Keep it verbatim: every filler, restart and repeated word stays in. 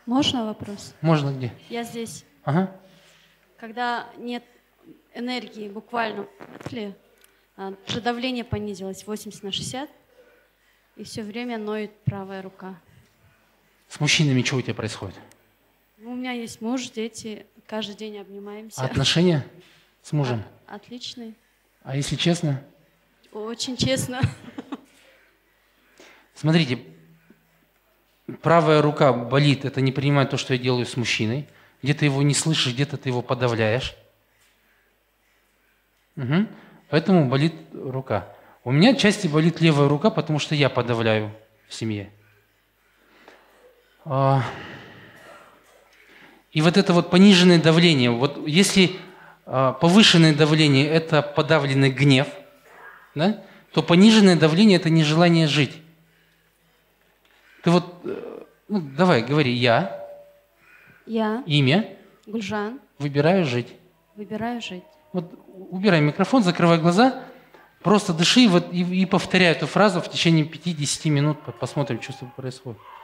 Можно вопрос? Можно где? Я здесь. Ага. Когда нет энергии, буквально, уже давление понизилось восемьдесят на шестьдесят, и все время ноет правая рука. С мужчинами что у тебя происходит? У меня есть муж, дети, каждый день обнимаемся. А отношения с мужем? От, отличные. А если честно? Очень честно. Смотрите, правая рука болит, это не принимает то, что я делаю с мужчиной. Где-то его не слышишь, где-то ты его подавляешь. Угу. Поэтому болит рука. У меня отчасти болит левая рука, потому что я подавляю в семье. И вот это вот пониженное давление, вот если повышенное давление – это подавленный гнев, да, то пониженное давление – это нежелание жить. Ты вот, ну, давай, говори, я, я, имя, Гульжан, выбираю жить. Выбираю жить. Вот убирай микрофон, закрывай глаза, просто дыши и, вот, и, и повторяй эту фразу в течение пяти-десяти минут, посмотрим, что с тобой происходит.